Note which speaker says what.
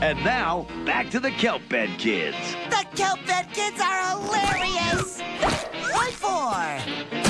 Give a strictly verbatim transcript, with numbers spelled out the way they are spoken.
Speaker 1: And now, back to the Kelp Bed Kids.
Speaker 2: The Kelp Bed Kids are hilarious! What for?